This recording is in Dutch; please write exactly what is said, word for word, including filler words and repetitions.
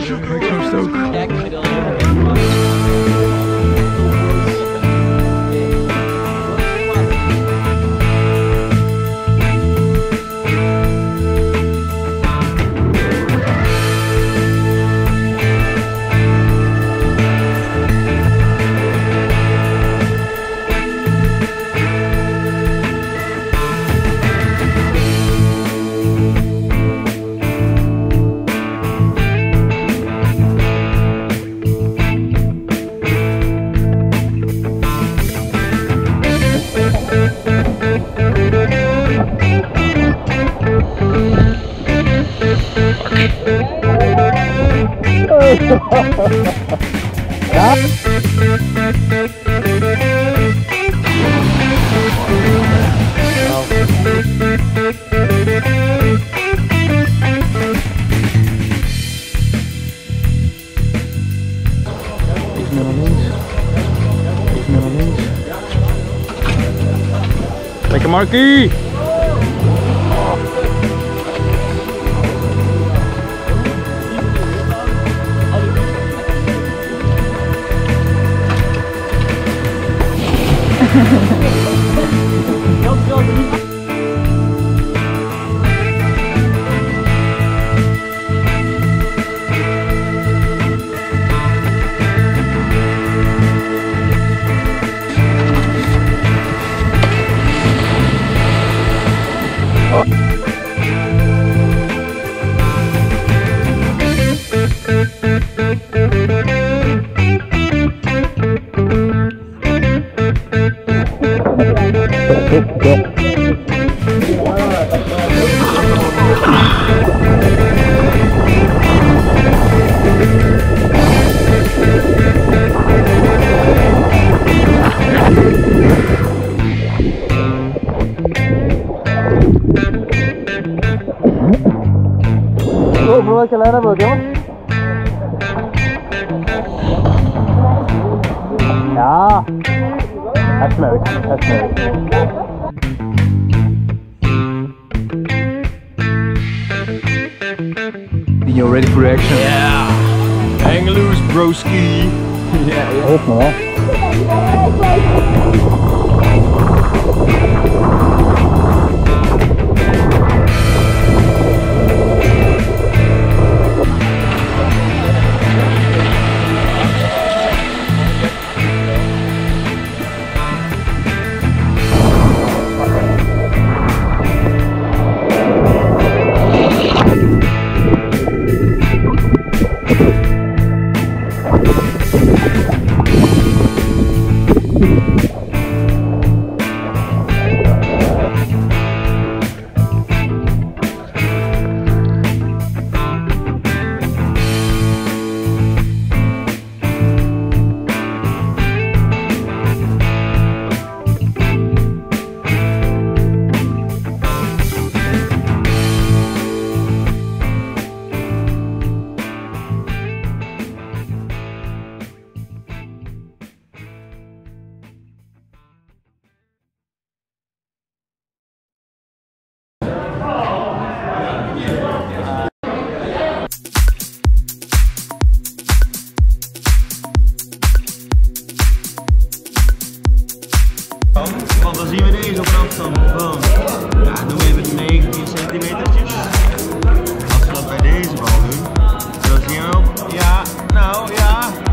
Ik moest ook. Ja? Even naar links. Even naar links. Lekker Markie! Voor welke lijn hebben we, jongen? Ja, dat is leuk, dat is leuk. You're ready for action? Yeah! Hang loose, broski! Ja, ja. Hoop me wel. Want dan zien we deze op een afstand van, ja, doen we even negentien centimetertjes. Als we dat bij deze bal doen, dan zien we op, ja, nou ja.